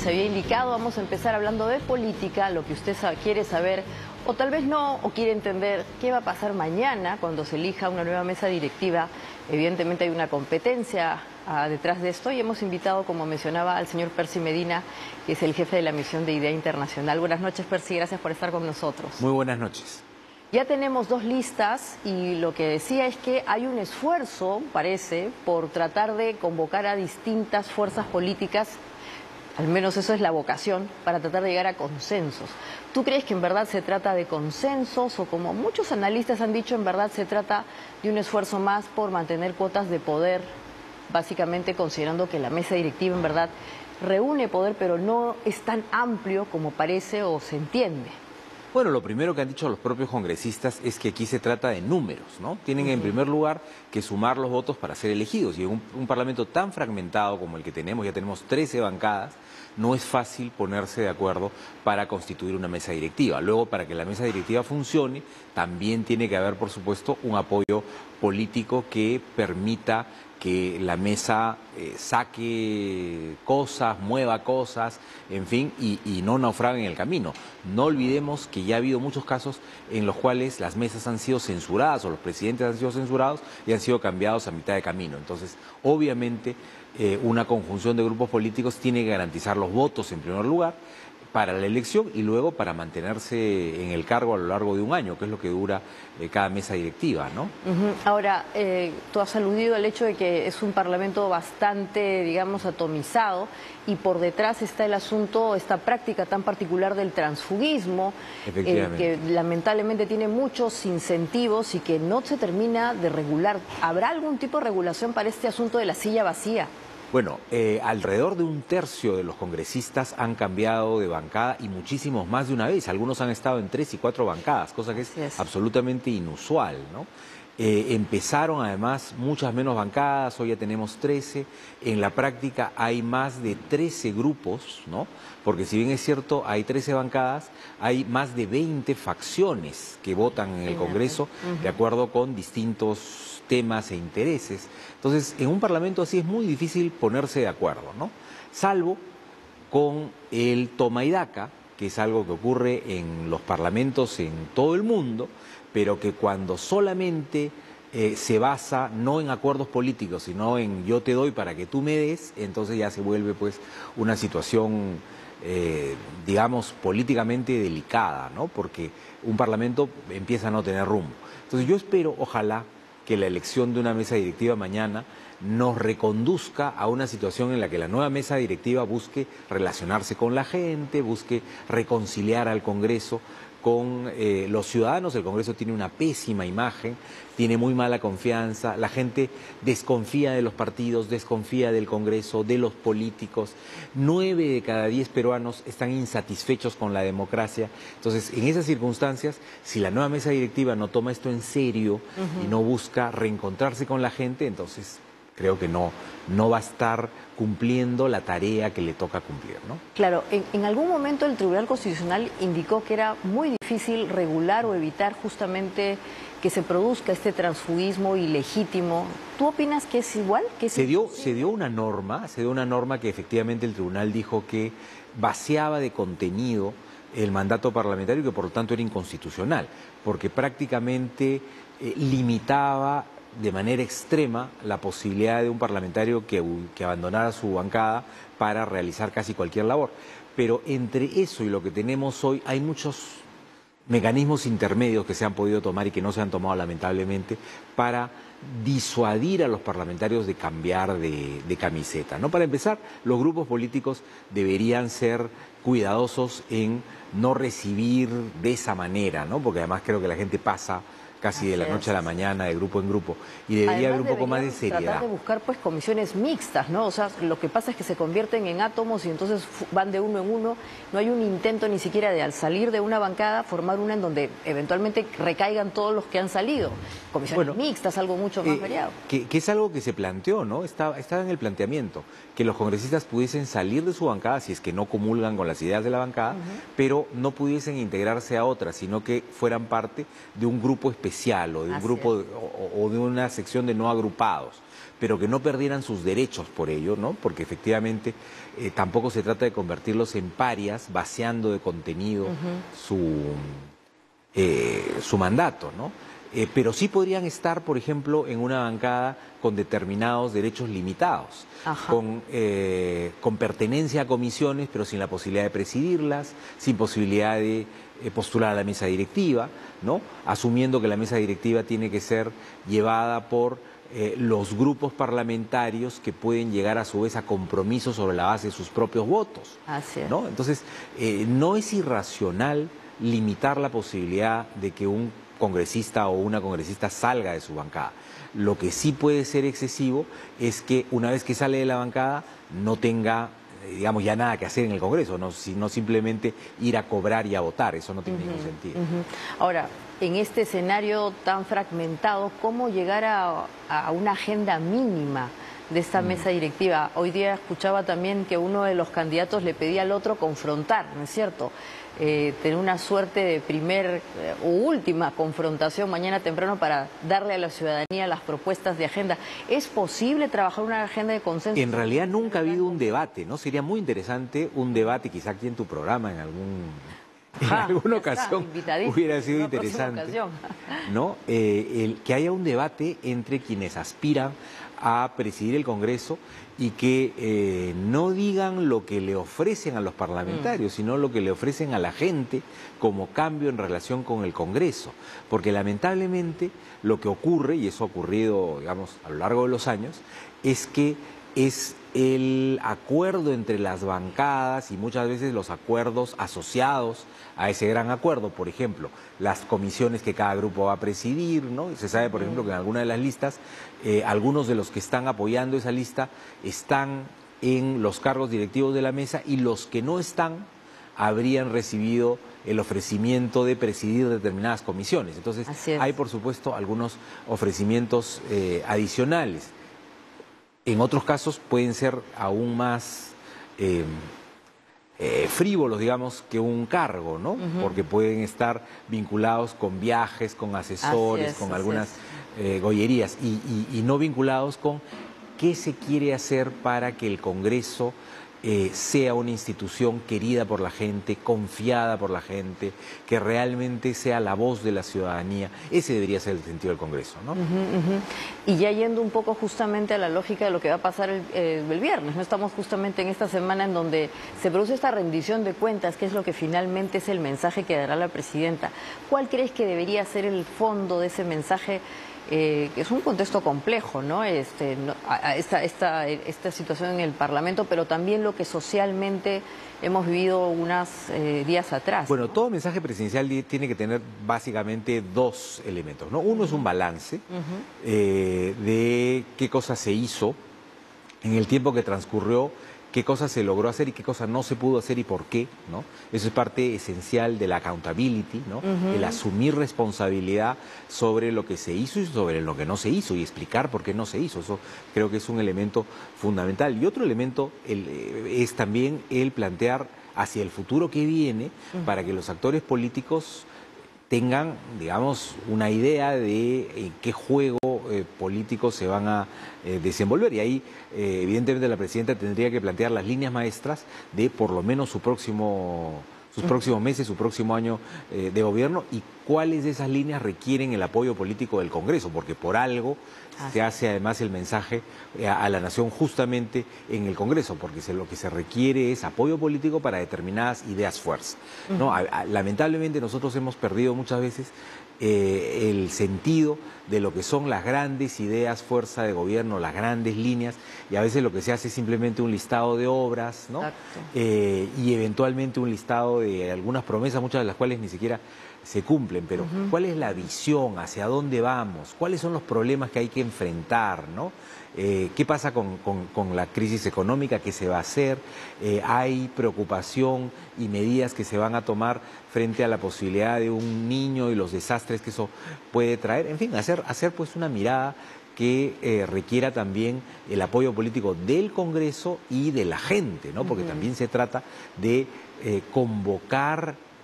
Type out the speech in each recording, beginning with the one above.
les había indicado, vamos a empezar hablando de política, lo que usted quiere saber, o tal vez no, o quiere entender qué va a pasar mañana cuando se elija una nueva mesa directiva. Evidentemente hay una competencia detrás de esto y hemos invitado, como mencionaba, al señor Percy Medina, que es el jefe de la misión de IDEA Internacional. Buenas noches, Percy, gracias por estar con nosotros. Muy buenas noches. Ya tenemos dos listas y lo que decía es que hay un esfuerzo, parece, por tratar de convocar a distintas fuerzas políticas, al menos eso es la vocación, para tratar de llegar a consensos. ¿Tú crees que en verdad se trata de consensos o, como muchos analistas han dicho, en verdad se trata de un esfuerzo más por mantener cuotas de poder, básicamente considerando que la mesa directiva en verdad reúne poder pero no es tan amplio como parece o se entiende? Bueno, lo primero que han dicho los propios congresistas es que aquí se trata de números, ¿no? Tienen en primer lugar que sumar los votos para ser elegidos. Y en un parlamento tan fragmentado como el que tenemos, ya tenemos 13 bancadas, no es fácil ponerse de acuerdo para constituir una mesa directiva. Luego, para que la mesa directiva funcione, también tiene que haber, por supuesto, un apoyo político que permita que la mesa saque cosas, mueva cosas, en fin, y no naufrague en el camino. No olvidemos que ya ha habido muchos casos en los cuales las mesas han sido censuradas o los presidentes han sido censurados y han sido cambiados a mitad de camino. Entonces, obviamente, una conjunción de grupos políticos tiene que garantizar los votos en primer lugar para la elección y luego para mantenerse en el cargo a lo largo de un año, que es lo que dura cada mesa directiva, ¿no? Ahora, tú has aludido al hecho de que es un parlamento bastante, digamos, atomizado y por detrás está el asunto, esta práctica tan particular del transfugismo, que lamentablemente tiene muchos incentivos y que no se termina de regular. ¿Habrá algún tipo de regulación para este asunto de la silla vacía? Bueno, alrededor de un tercio de los congresistas han cambiado de bancada y muchísimos más de una vez. Algunos han estado en 3 y 4 bancadas, cosa que es absolutamente inusual, ¿no? Empezaron además muchas menos bancadas, hoy ya tenemos 13. En la práctica hay más de 13 grupos, ¿no? Porque si bien es cierto, hay 13 bancadas, hay más de 20 facciones que votan en el Congreso de acuerdo con distintos temas e intereses. Entonces, en un parlamento así es muy difícil ponerse de acuerdo, ¿no? Salvo con el toma y daca, que es algo que ocurre en los parlamentos en todo el mundo, pero que cuando solamente se basa no en acuerdos políticos, sino en yo te doy para que tú me des, entonces ya se vuelve pues una situación, digamos, políticamente delicada, ¿no? Porque un parlamento empieza a no tener rumbo. Entonces yo espero, ojalá, que la elección de una mesa directiva mañana nos reconduzca a una situación en la que la nueva mesa directiva busque relacionarse con la gente, busque reconciliar al Congreso con los ciudadanos. El Congreso tiene una pésima imagen, tiene muy mala confianza, la gente desconfía de los partidos, desconfía del Congreso, de los políticos. 9 de cada 10 peruanos están insatisfechos con la democracia. Entonces, en esas circunstancias, si la nueva mesa directiva no toma esto en serio y no busca reencontrarse con la gente, entonces creo que no va a estar cumpliendo la tarea que le toca cumplir, ¿no? Claro, en algún momento el Tribunal Constitucional indicó que era muy difícil regular o evitar justamente que se produzca este transfugismo ilegítimo. ¿Tú opinas que es igual? ¿Que se dio una norma que efectivamente el tribunal dijo que vaciaba de contenido el mandato parlamentario y que por lo tanto era inconstitucional, porque prácticamente limitaba de manera extrema la posibilidad de un parlamentario que abandonara su bancada para realizar casi cualquier labor. Pero entre eso y lo que tenemos hoy hay muchos mecanismos intermedios que se han podido tomar y que no se han tomado lamentablemente para disuadir a los parlamentarios de cambiar de camiseta, ¿no? Para empezar, los grupos políticos deberían ser cuidadosos en no recibir de esa manera, ¿no? Porque además creo que la gente pasa casi de la noche a la mañana, de grupo en grupo, y debería haber un poco más de seriedad. Tratar de buscar pues comisiones mixtas, ¿no? O sea, lo que pasa es que se convierten en átomos y entonces van de uno en uno. No hay un intento ni siquiera de, al salir de una bancada, formar una en donde eventualmente recaigan todos los que han salido. Comisiones mixtas, algo mucho más variado. Que es algo que se planteó, ¿no? Estaba en el planteamiento, que los congresistas pudiesen salir de su bancada, si es que no comulgan con las ideas de la bancada, pero no pudiesen integrarse a otras, sino que fueran parte de un grupo específico especial o de un grupo o de una sección de no agrupados, pero que no perdieran sus derechos por ello, ¿no? Porque efectivamente tampoco se trata de convertirlos en parias, vaciando de contenido su mandato, ¿no? Pero sí podrían estar, por ejemplo, en una bancada con determinados derechos limitados, con pertenencia a comisiones, pero sin la posibilidad de presidirlas, sin posibilidad de postular a la mesa directiva, ¿no? Asumiendo que la mesa directiva tiene que ser llevada por los grupos parlamentarios que pueden llegar a su vez a compromisos sobre la base de sus propios votos. Así es. ¿No? Entonces, no es irracional limitar la posibilidad de que un congresista o una congresista salga de su bancada. Lo que sí puede ser excesivo es que una vez que sale de la bancada no tenga, digamos, ya nada que hacer en el Congreso, ¿no? Sino simplemente ir a cobrar y a votar. Eso no tiene ningún sentido. Ahora, en este escenario tan fragmentado, ¿cómo llegar a una agenda mínima de esta mesa directiva? Hoy día escuchaba también que uno de los candidatos le pedía al otro confrontar, ¿no es cierto? Tener una suerte de primer u última confrontación mañana temprano para darle a la ciudadanía las propuestas de agenda. ¿Es posible trabajar una agenda de consenso? En realidad nunca ha habido un debate, ¿no? Sería muy interesante un debate, quizá aquí en tu programa, en alguna ocasión hubiera sido interesante, ¿no? Que haya un debate entre quienes aspiran a presidir el Congreso y que no digan lo que le ofrecen a los parlamentarios, sino lo que le ofrecen a la gente como cambio en relación con el Congreso. Porque lamentablemente lo que ocurre, y eso ha ocurrido, digamos, a lo largo de los años, es que es el acuerdo entre las bancadas y muchas veces los acuerdos asociados a ese gran acuerdo, por ejemplo, las comisiones que cada grupo va a presidir, ¿no? Se sabe, por ejemplo, que en alguna de las listas, algunos de los que están apoyando esa lista están en los cargos directivos de la mesa y los que no están habrían recibido el ofrecimiento de presidir determinadas comisiones. Entonces, hay, por supuesto, algunos ofrecimientos adicionales. En otros casos pueden ser aún más frívolos, digamos, que un cargo, ¿no? Porque pueden estar vinculados con viajes, con asesores, con algunas gollerías y no vinculados con qué se quiere hacer para que el Congreso sea una institución querida por la gente, confiada por la gente, que realmente sea la voz de la ciudadanía. Ese debería ser el sentido del Congreso, ¿no? Y ya yendo un poco justamente a la lógica de lo que va a pasar el viernes, ¿no? Estamos justamente en esta semana en donde se produce esta rendición de cuentas, que es lo que finalmente es el mensaje que dará la presidenta. ¿Cuál crees que debería ser el fondo de ese mensaje? Que es un contexto complejo, ¿no? Esta situación en el Parlamento, pero también lo que socialmente hemos vivido unos días atrás. Bueno, todo mensaje presidencial tiene que tener básicamente dos elementos, ¿no? Uno es un balance de qué cosa se hizo en el tiempo que transcurrió, qué cosa se logró hacer y qué cosa no se pudo hacer y por qué, ¿no? Eso es parte esencial de la accountability, ¿no? El asumir responsabilidad sobre lo que se hizo y sobre lo que no se hizo y explicar por qué no se hizo. Eso creo que es un elemento fundamental. Y otro elemento es también el plantear hacia el futuro que viene para que los actores políticos tengan, digamos, una idea de en qué juego políticos se van a desenvolver. Y ahí, evidentemente, la presidenta tendría que plantear las líneas maestras de por lo menos sus próximos meses, su próximo año de gobierno y cuáles de esas líneas requieren el apoyo político del Congreso, porque por algo se hace además el mensaje a la nación justamente en el Congreso, porque lo que se requiere es apoyo político para determinadas ideas fuerza, ¿no? Lamentablemente nosotros hemos perdido muchas veces el sentido de lo que son las grandes ideas fuerza de gobierno, las grandes líneas, y a veces lo que se hace es simplemente un listado de obras, ¿no? Y eventualmente un listado de algunas promesas, muchas de las cuales ni siquiera se cumplen, pero ¿cuál es la visión? ¿Hacia dónde vamos? ¿Cuáles son los problemas que hay que enfrentar, ¿no? ¿Qué pasa con la crisis económica? ¿Qué se va a hacer? ¿Hay preocupación y medidas que se van a tomar frente a la posibilidad de un niño y los desastres que eso puede traer? En fin, hacer pues una mirada que requiera también el apoyo político del Congreso y de la gente, ¿no? Porque también se trata de convocar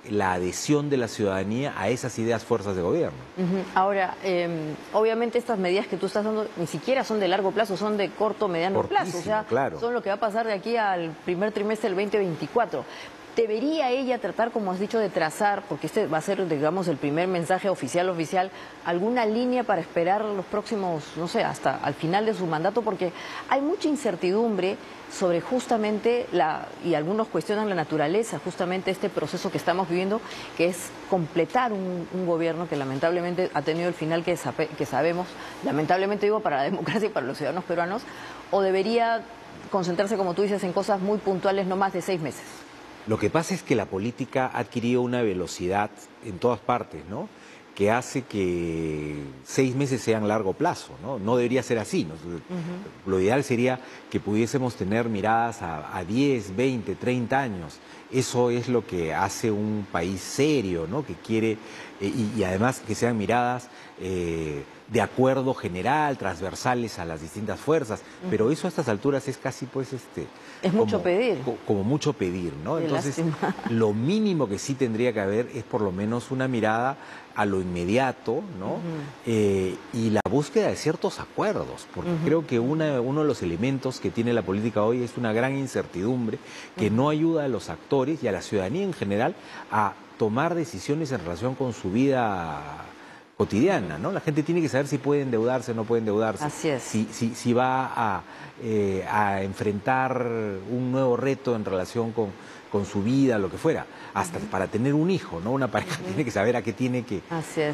la adhesión de la ciudadanía a esas ideas fuerzas de gobierno. Ahora, obviamente estas medidas que tú estás dando ni siquiera son de largo plazo, son de corto, mediano plazo. O sea, claro, son lo que va a pasar de aquí al primer trimestre del 2024. ¿Debería ella tratar, como has dicho, de trazar, porque este va a ser, digamos, el primer mensaje oficial, alguna línea para esperar los próximos, no sé, hasta al final de su mandato? Porque hay mucha incertidumbre sobre justamente y algunos cuestionan la naturaleza, justamente este proceso que estamos viviendo, que es completar un gobierno que lamentablemente ha tenido el final que sabemos, lamentablemente digo, para la democracia y para los ciudadanos peruanos, o debería concentrarse, como tú dices, en cosas muy puntuales, no más de 6 meses. Lo que pasa es que la política ha adquirido una velocidad en todas partes, ¿no?, que hace que 6 meses sean largo plazo, ¿no? No debería ser así, ¿no? Lo ideal sería que pudiésemos tener miradas a 10, 20, 30 años. Eso es lo que hace un país serio, ¿no?, que quiere, y además que sean miradas de acuerdo general, transversales a las distintas fuerzas, pero eso a estas alturas es casi, pues, es mucho pedir. Como mucho pedir, ¿no? Entonces, lo mínimo que sí tendría que haber es por lo menos una mirada a lo inmediato, ¿no? Y la búsqueda de ciertos acuerdos, porque creo que uno de los elementos que tiene la política hoy es una gran incertidumbre que no ayuda a los actores y a la ciudadanía en general a tomar decisiones en relación con su vida cotidiana, ¿no? La gente tiene que saber si puede endeudarse o no puede endeudarse. Así es. Si va a enfrentar un nuevo reto en relación con su vida, lo que fuera, hasta para tener un hijo, ¿no? Una pareja tiene que saber a qué tiene que,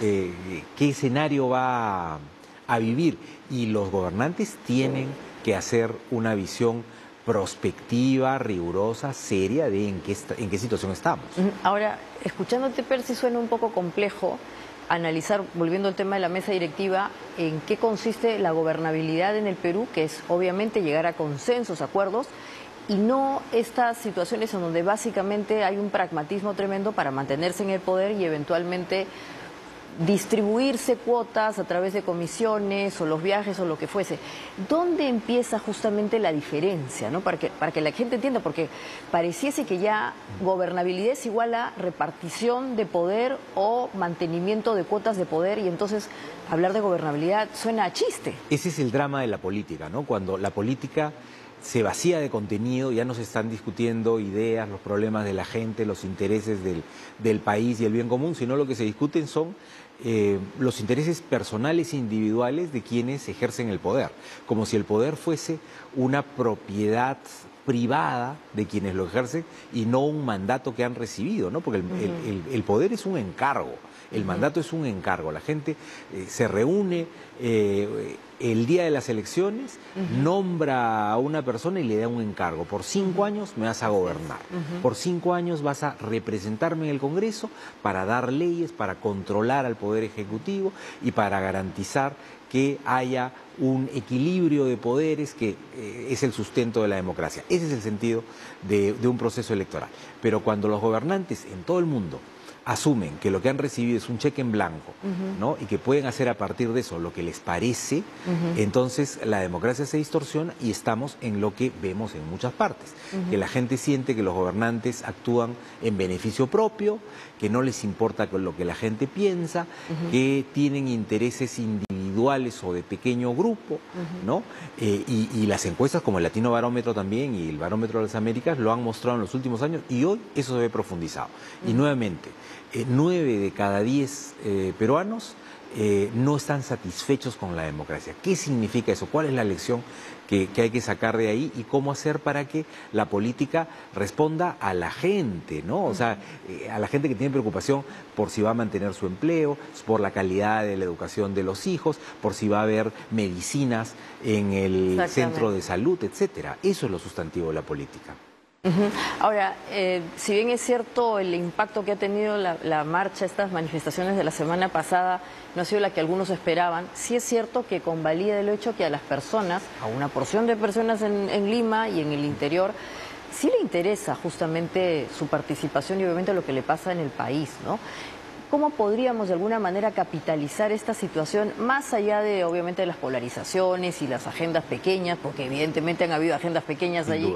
qué escenario va a vivir. Y los gobernantes tienen que hacer una visión prospectiva, rigurosa, seria de en qué situación estamos. Ahora, escuchándote, Percy, suena un poco complejo analizar, volviendo al tema de la mesa directiva, en qué consiste la gobernabilidad en el Perú, que es obviamente llegar a consensos, acuerdos, y no estas situaciones en donde básicamente hay un pragmatismo tremendo para mantenerse en el poder y eventualmente distribuirse cuotas a través de comisiones o los viajes o lo que fuese. ¿Dónde empieza justamente la diferencia, ¿no? Para que la gente entienda, porque pareciese que ya gobernabilidad es igual a repartición de poder o mantenimiento de cuotas de poder, y entonces hablar de gobernabilidad suena a chiste. Ese es el drama de la política, ¿no? Cuando la política se vacía de contenido, ya no se están discutiendo ideas, los problemas de la gente, los intereses del país y el bien común, sino lo que se discuten son los intereses personales e individuales de quienes ejercen el poder, como si el poder fuese una propiedad privada de quienes lo ejercen y no un mandato que han recibido, ¿no? Porque el poder es un encargo, el mandato es un encargo. La gente se reúne el día de las elecciones, nombra a una persona y le da un encargo. Por 5 años me vas a gobernar. Por 5 años vas a representarme en el Congreso para dar leyes, para controlar al Poder Ejecutivo y para garantizar que haya un equilibrio de poderes que es el sustento de la democracia. Ese es el sentido de un proceso electoral. Pero cuando los gobernantes en todo el mundo asumen que lo que han recibido es un cheque en blanco, ¿no?, y que pueden hacer a partir de eso lo que les parece, entonces la democracia se distorsiona y estamos en lo que vemos en muchas partes, que la gente siente que los gobernantes actúan en beneficio propio, que no les importa lo que la gente piensa, que tienen intereses individuales o de pequeño grupo, ¿no? Y las encuestas como el Latino Barómetro también y el Barómetro de las Américas lo han mostrado en los últimos años, y hoy eso se ve profundizado. Y nuevamente, 9 de cada 10 peruanos no están satisfechos con la democracia. ¿Qué significa eso? ¿Cuál es la lección que hay que sacar de ahí y cómo hacer para que la política responda a la gente, ¿no? O sea, a la gente que tiene preocupación por si va a mantener su empleo, por la calidad de la educación de los hijos, por si va a haber medicinas en el centro de salud, etcétera. Eso es lo sustantivo de la política. Ahora, si bien es cierto el impacto que ha tenido la marcha, estas manifestaciones de la semana pasada, no ha sido la que algunos esperaban, sí es cierto que convalida el hecho que a las personas, a una porción de personas en Lima y en el interior, sí le interesa justamente su participación y obviamente lo que le pasa en el país, ¿no? ¿Cómo podríamos de alguna manera capitalizar esta situación más allá de, obviamente, de las polarizaciones y las agendas pequeñas, porque evidentemente han habido agendas pequeñas allí?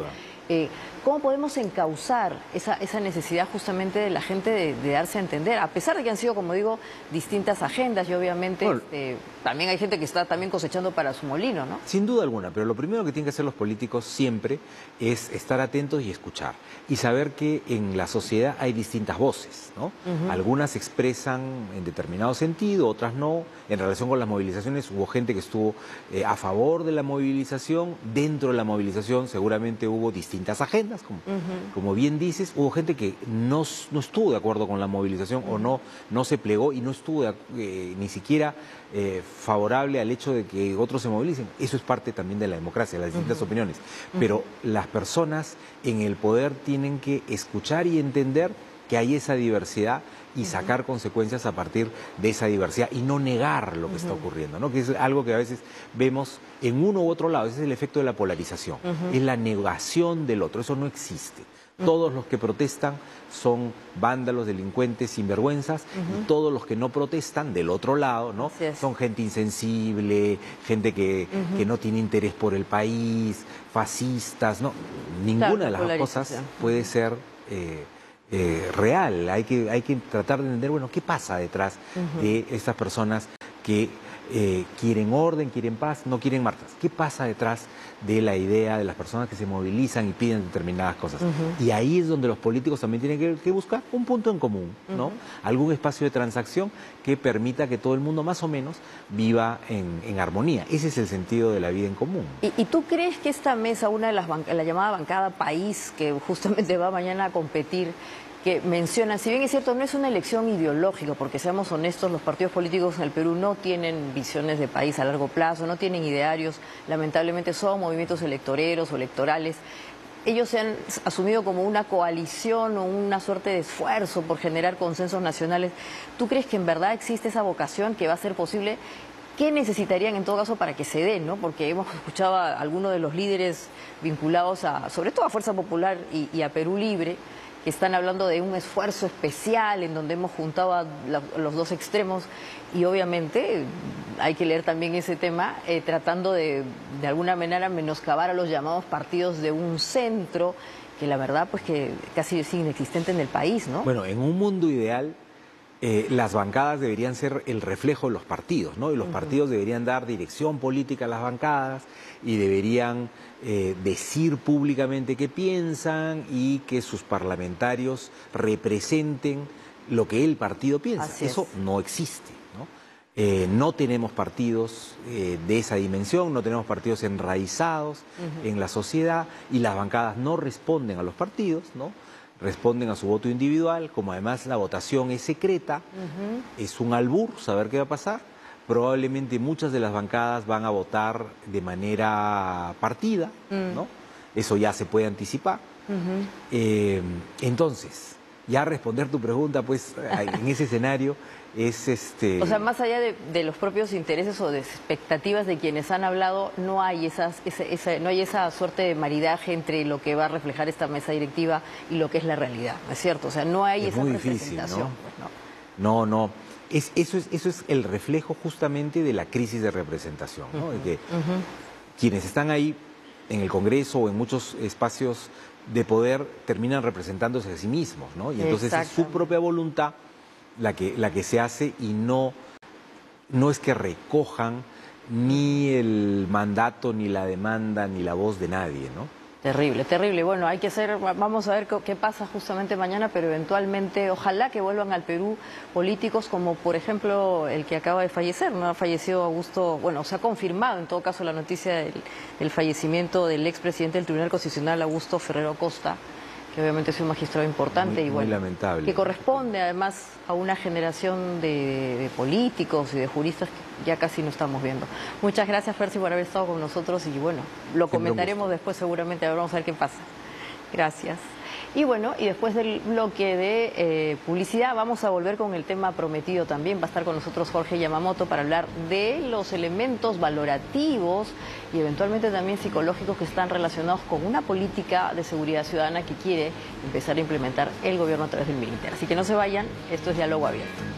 ¿Cómo podemos encauzar esa necesidad justamente de la gente de darse a entender? A pesar de que han sido, como digo, distintas agendas y obviamente Bueno, también hay gente que está también cosechando para su molino, ¿no? sin duda alguna, pero lo primero que tienen que hacer los políticos siempre es estar atentos y escuchar y saber que en la sociedad hay distintas voces, ¿no? Algunas expresan en determinado sentido, otras no. En relación con las movilizaciones hubo gente que estuvo a favor de la movilización. Dentro de la movilización seguramente hubo distintas agendas, como bien dices. Hubo gente que no estuvo de acuerdo con la movilización o no se plegó y no estuvo ni siquiera favorable al hecho de que otros se movilicen. Eso es parte también de la democracia, las distintas opiniones. Pero las personas en el poder tienen que escuchar y entender que hay esa diversidad y sacar consecuencias a partir de esa diversidad y no negar lo que está ocurriendo, ¿no? Que es algo que a veces vemos en uno u otro lado. Ese es el efecto de la polarización, es la negación del otro. Eso no existe. Todos los que protestan son vándalos, delincuentes, sinvergüenzas, y todos los que no protestan, del otro lado, ¿no? Son gente insensible, gente que no tiene interés por el país, fascistas, ¿no? Ninguna de las dos cosas puede ser real. Hay que tratar de entender, bueno, qué pasa detrás de estas personas que quieren orden, quieren paz, no quieren marchas. ¿Qué pasa detrás de la idea de las personas que se movilizan y piden determinadas cosas? Y ahí es donde los políticos también tienen que buscar un punto en común, ¿no? Algún espacio de transacción que permita que todo el mundo más o menos viva en armonía. Ese es el sentido de la vida en común. ¿Y tú crees que esta mesa, una de las la llamada bancada país, que justamente va mañana a competir, que mencionan, si bien es cierto, no es una elección ideológica, porque seamos honestos, los partidos políticos en el Perú no tienen visiones de país a largo plazo, no tienen idearios, lamentablemente son movimientos electoreros o electorales. Ellos se han asumido como una coalición o una suerte de esfuerzo por generar consensos nacionales. ¿Tú crees que en verdad existe esa vocación que va a ser posible? ¿Qué necesitarían en todo caso para que se dé, ¿no? Porque hemos escuchado a algunos de los líderes vinculados sobre todo a Fuerza Popular y a Perú Libre, que están hablando de un esfuerzo especial en donde hemos juntado a los dos extremos y obviamente hay que leer también ese tema tratando de alguna manera menoscabar a los llamados partidos de un centro que la verdad pues que casi es inexistente en el país, ¿no? Bueno, en un mundo ideal las bancadas deberían ser el reflejo de los partidos, ¿no? Y los partidos deberían dar dirección política a las bancadas y deberían decir públicamente qué piensan y que sus parlamentarios representen lo que el partido piensa. Eso no existe, ¿no? No tenemos partidos de esa dimensión, no tenemos partidos enraizados en la sociedad y las bancadas no responden a los partidos, ¿no? Responden a su voto individual, como además la votación es secreta, es un albur saber qué va a pasar. Probablemente muchas de las bancadas van a votar de manera partida, ¿no? Eso ya se puede anticipar. Entonces, ya responder tu pregunta, pues, en ese escenario es O sea, más allá de los propios intereses o de expectativas de quienes han hablado, no hay no hay esa suerte de maridaje entre lo que va a reflejar esta mesa directiva y lo que es la realidad, ¿no es cierto? O sea, no hay esa representación. No. Eso es el reflejo justamente de la crisis de representación, ¿no? De que quienes están ahí en el Congreso o en muchos espacios de poder terminan representándose a sí mismos, ¿no? Y entonces es su propia voluntad la que se hace y no es que recojan ni el mandato, ni la demanda, ni la voz de nadie, ¿no? Terrible, terrible. Bueno, vamos a ver qué pasa justamente mañana, pero eventualmente ojalá que vuelvan al Perú políticos como por ejemplo el que acaba de fallecer, ¿no? Ha fallecido Augusto, bueno, se ha confirmado en todo caso la noticia del fallecimiento del expresidente del Tribunal Constitucional, Augusto Ferrero Costa, que obviamente es un magistrado importante muy lamentable, que corresponde además a una generación de políticos y de juristas que ya casi no estamos viendo. Muchas gracias, Fersi, por haber estado con nosotros y bueno, lo comentaremos después seguramente, ahora vamos a ver qué pasa. Gracias. Y bueno, y después del bloque de publicidad vamos a volver con el tema prometido también. Va a estar con nosotros Jorge Yamamoto para hablar de los elementos valorativos y eventualmente también psicológicos que están relacionados con una política de seguridad ciudadana que quiere empezar a implementar el gobierno a través del militar. Así que no se vayan, esto es Diálogo Abierto.